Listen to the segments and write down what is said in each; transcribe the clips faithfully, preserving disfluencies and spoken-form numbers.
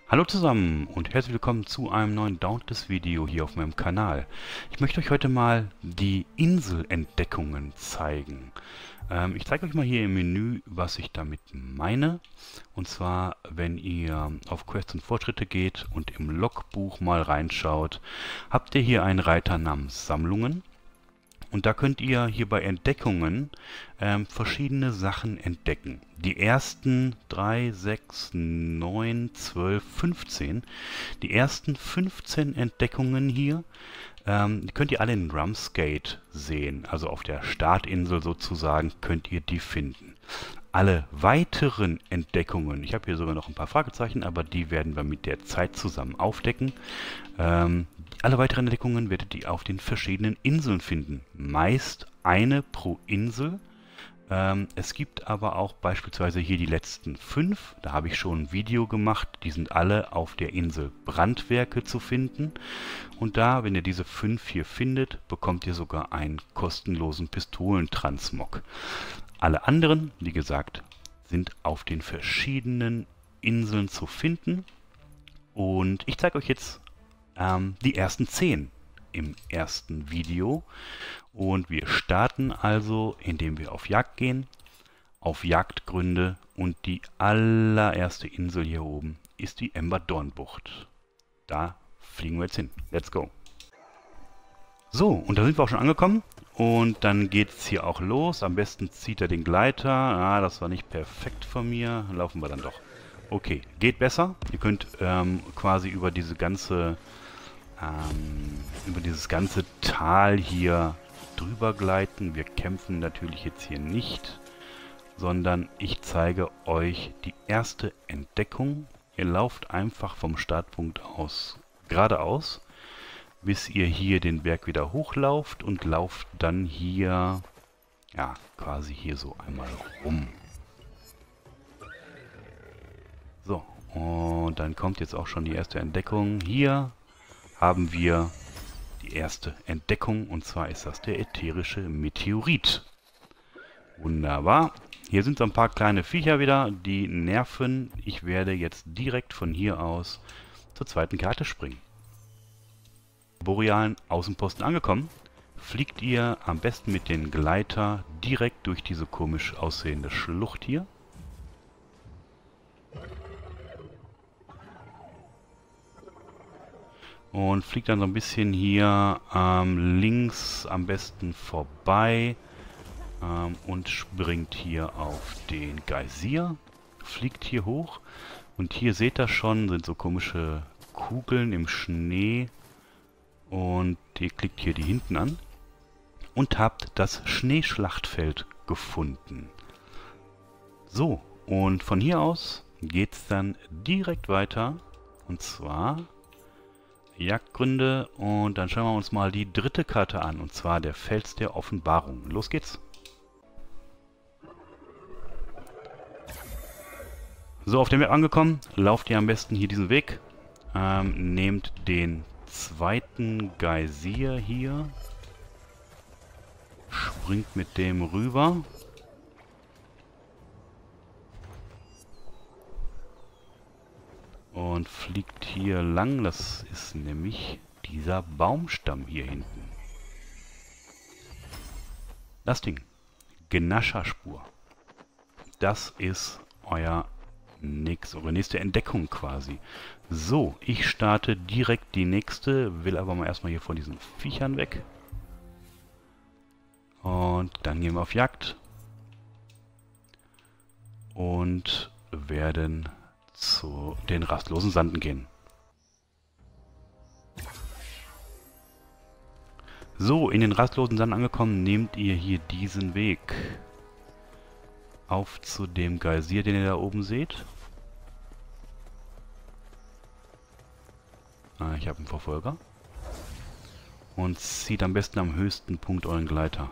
Hallo zusammen und herzlich willkommen zu einem neuen Dauntless-Video hier auf meinem Kanal. Ich möchte euch heute mal die Inselentdeckungen zeigen. Ähm, ich zeige euch mal hier im Menü, was ich damit meine. Und zwar, wenn ihr auf Quests und Fortschritte geht und im Logbuch mal reinschaut, habt ihr hier einen Reiter namens Sammlungen. Und da könnt ihr hier bei Entdeckungen ähm, verschiedene Sachen entdecken. Die ersten drei, sechs, neun, zwölf, fünfzehn. Die ersten fünfzehn Entdeckungen hier, ähm, die könnt ihr alle in Rumsgate sehen. Also auf der Startinsel sozusagen könnt ihr die finden. Alle weiteren Entdeckungen, ich habe hier sogar noch ein paar Fragezeichen, aber die werden wir mit der Zeit zusammen aufdecken. Ähm, alle weiteren Entdeckungen werdet ihr auf den verschiedenen Inseln finden. Meist eine pro Insel. Ähm, es gibt aber auch beispielsweise hier die letzten fünf. Da habe ich schon ein Video gemacht. Die sind alle auf der Insel Brandwerke zu finden. Und da, wenn ihr diese fünf hier findet, bekommt ihr sogar einen kostenlosen Pistolentransmog. Alle anderen, wie gesagt, sind auf den verschiedenen Inseln zu finden. Und ich zeige euch jetzt ähm, die ersten zehn im ersten Video. Und wir starten also, indem wir auf Jagd gehen, auf Jagdgründe, und die allererste Insel hier oben ist die Emberdorn-Bucht. Da fliegen wir jetzt hin. Let's go! So, und da sind wir auch schon angekommen. Und dann geht es hier auch los. Am besten zieht er den Gleiter. Ah, das war nicht perfekt von mir. Laufen wir dann doch. Okay, geht besser. Ihr könnt ähm, quasi über diese ganze, ähm, über dieses ganze Tal hier drüber gleiten. Wir kämpfen natürlich jetzt hier nicht, sondern ich zeige euch die erste Entdeckung. Ihr lauft einfach vom Startpunkt aus geradeaus, bis ihr hier den Berg wieder hochlauft und lauft dann hier, ja, quasi hier so einmal rum. So, und dann kommt jetzt auch schon die erste Entdeckung. Hier haben wir die erste Entdeckung, und zwar ist das der ätherische Meteorit. Wunderbar. Hier sind so ein paar kleine Viecher wieder, die nerven. Ich werde jetzt direkt von hier aus zur zweiten Karte springen. Borealen Außenposten angekommen, fliegt ihr am besten mit dem Gleiter direkt durch diese komisch aussehende Schlucht hier. Und fliegt dann so ein bisschen hier ähm, links am besten vorbei ähm, und springt hier auf den Geysir. Fliegt hier hoch, und hier seht ihr schon, sind so komische Kugeln im Schnee. Und ihr klickt hier die hinten an und habt das Schneeschlachtfeld gefunden. So, und von hier aus geht es dann direkt weiter, und zwar Jagdgründe, und dann schauen wir uns mal die dritte Karte an, und zwar der Fels der Offenbarung. Los geht's! So, auf dem Map angekommen, lauft ihr am besten hier diesen Weg, ähm, nehmt den zweiten Geysir hier, springt mit dem rüber und fliegt hier lang. Das ist nämlich dieser Baumstamm hier hinten. Das Ding, Gnascherspur, das ist euer nächste, eure nächste Entdeckung quasi. So, ich starte direkt die nächste, will aber mal erstmal hier von diesen Viechern weg. Und dann gehen wir auf Jagd. Und werden zu den rastlosen Sanden gehen. So, in den rastlosen Sanden angekommen, nehmt ihr hier diesen Weg. Auf zu dem Geysir, den ihr da oben seht. Ah, ich habe einen Verfolger. Und zieht am besten am höchsten Punkt euren Gleiter.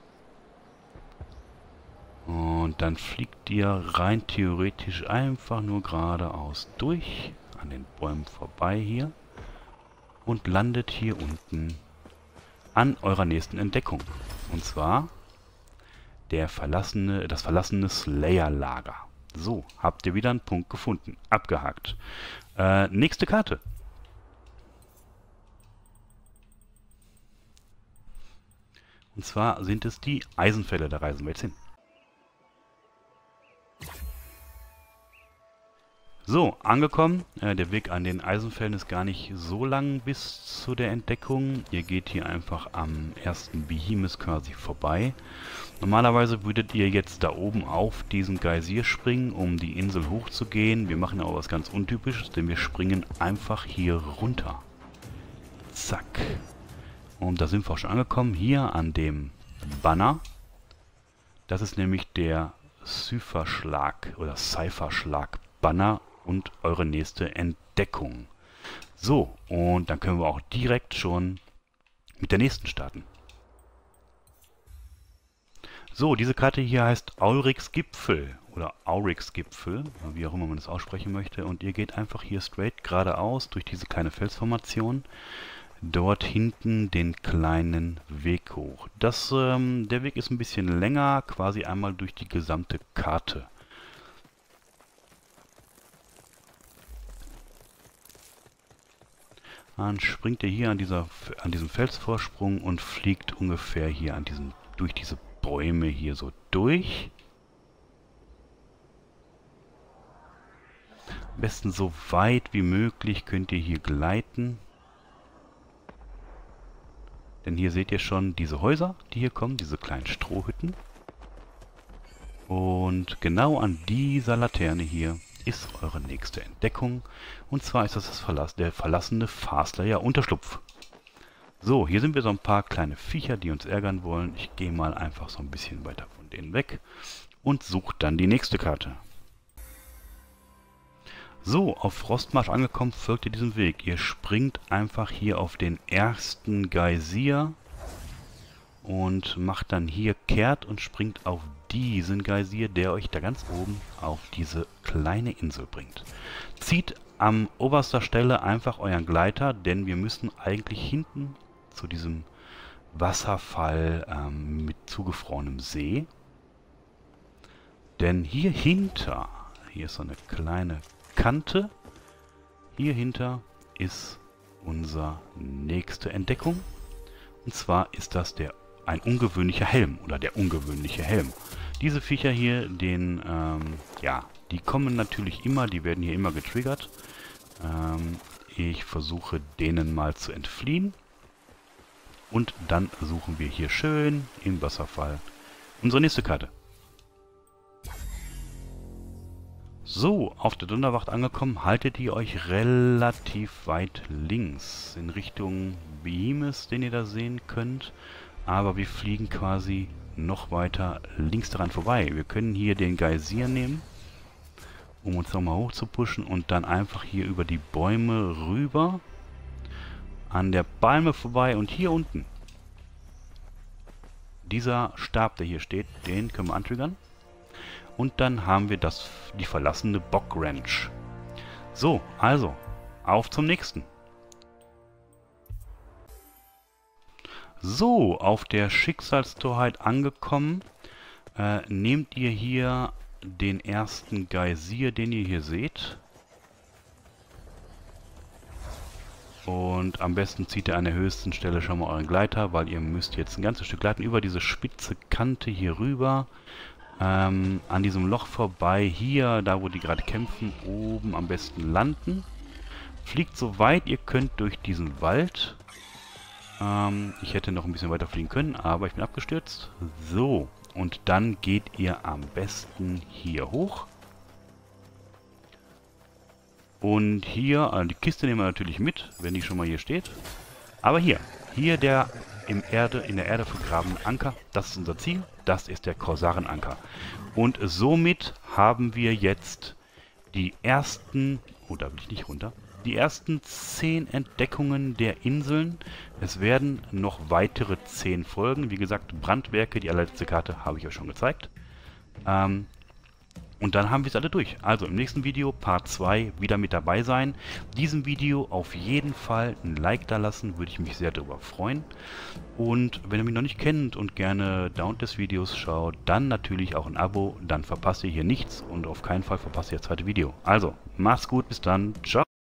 Und dann fliegt ihr rein theoretisch einfach nur geradeaus durch, an den Bäumen vorbei hier, und landet hier unten an eurer nächsten Entdeckung. Und zwar der verlassene, das verlassene Slayer-Lager. So, habt ihr wieder einen Punkt gefunden. Abgehakt. Äh, nächste Karte. Und zwar sind es die Eisenfälle, da reisen wir jetzt hin. So, angekommen. Äh, der Weg an den Eisenfällen ist gar nicht so lang bis zu der Entdeckung. Ihr geht hier einfach am ersten Behemoth quasi vorbei. Normalerweise würdet ihr jetzt da oben auf diesen Geysir springen, um die Insel hochzugehen. Wir machen aber was ganz Untypisches, denn wir springen einfach hier runter. Zack. Und da sind wir auch schon angekommen, hier an dem Banner. Das ist nämlich der Cypherschlag oder Cypherschlag-Banner und eure nächste Entdeckung. So, und dann können wir auch direkt schon mit der nächsten starten. So, diese Karte hier heißt Auriks Gipfel oder Auriks Gipfel, wie auch immer man das aussprechen möchte. Und ihr geht einfach hier straight geradeaus durch diese kleine Felsformation. Dort hinten den kleinen Weg hoch. Das, ähm, der Weg ist ein bisschen länger, quasi einmal durch die gesamte Karte. Dann springt ihr hier an, dieser, an diesem Felsvorsprung und fliegt ungefähr hier an diesen, durch diese Bäume hier so durch. Am besten so weit wie möglich könnt ihr hier gleiten. Denn hier seht ihr schon diese Häuser, die hier kommen, diese kleinen Strohhütten. Und genau an dieser Laterne hier ist eure nächste Entdeckung. Und zwar ist das, das Verlass, der verlassene Fastlayer Unterschlupf. So, hier sind wir so ein paar kleine Viecher, die uns ärgern wollen. Ich gehe mal einfach so ein bisschen weiter von denen weg und suche dann die nächste Karte. So, auf Frostmarsch angekommen, folgt ihr diesem Weg. Ihr springt einfach hier auf den ersten Geysir und macht dann hier kehrt und springt auf diesen Geysir, der euch da ganz oben auf diese kleine Insel bringt. Zieht am oberster Stelle einfach euren Gleiter, denn wir müssen eigentlich hinten zu diesem Wasserfall ähm, mit zugefrorenem See. Denn hier hinter, hier ist so eine kleine Kante. Hier hinter ist unsere nächste Entdeckung. Und zwar ist das der ein ungewöhnlicher Helm oder der ungewöhnliche Helm. Diese Viecher hier, den, ähm, ja, die kommen natürlich immer, die werden hier immer getriggert. Ähm, ich versuche denen mal zu entfliehen. Und dann suchen wir hier schön im Wasserfall unsere nächste Karte. So, auf der Donnerwacht angekommen, haltet ihr euch relativ weit links in Richtung Behemoth, den ihr da sehen könnt. Aber wir fliegen quasi noch weiter links daran vorbei. Wir können hier den Geysir nehmen, um uns nochmal hoch zu pushen und dann einfach hier über die Bäume rüber, an der Palme vorbei und hier unten. Dieser Stab, der hier steht, den können wir antriggern. Und dann haben wir das, die verlassene Bog Ranch. So, also, auf zum nächsten. So, auf der Schicksalstorheit angekommen, äh, nehmt ihr hier den ersten Geysir, den ihr hier seht. Und am besten zieht ihr an der höchsten Stelle schon mal euren Gleiter, weil ihr müsst jetzt ein ganzes Stück gleiten über diese spitze Kante hier rüber. Ähm, an diesem Loch vorbei, hier, da wo die gerade kämpfen, oben am besten landen. Fliegt so weit ihr könnt durch diesen Wald. Ähm, ich hätte noch ein bisschen weiter fliegen können, aber ich bin abgestürzt. So, und dann geht ihr am besten hier hoch. Und hier, also die Kiste nehmen wir natürlich mit, wenn die schon mal hier steht. Aber hier, hier der im Erde, in der Erde vergrabene Anker, das ist unser Ziel. Das ist der Korsarenanker. Und somit haben wir jetzt die ersten, oh, da will ich nicht runter, die ersten zehn Entdeckungen der Inseln. Es werden noch weitere zehn folgen. Wie gesagt, Brandwerke, die allerletzte Karte habe ich euch schon gezeigt. Ähm, Und dann haben wir es alle durch. Also im nächsten Video, Part zwei, wieder mit dabei sein. Diesem Video auf jeden Fall ein Like da lassen, würde ich mich sehr darüber freuen. Und wenn ihr mich noch nicht kennt und gerne Downtes-Videos schaut, dann natürlich auch ein Abo. Dann verpasst ihr hier nichts und auf keinen Fall verpasst ihr das zweite Video. Also, macht's gut, bis dann. Ciao.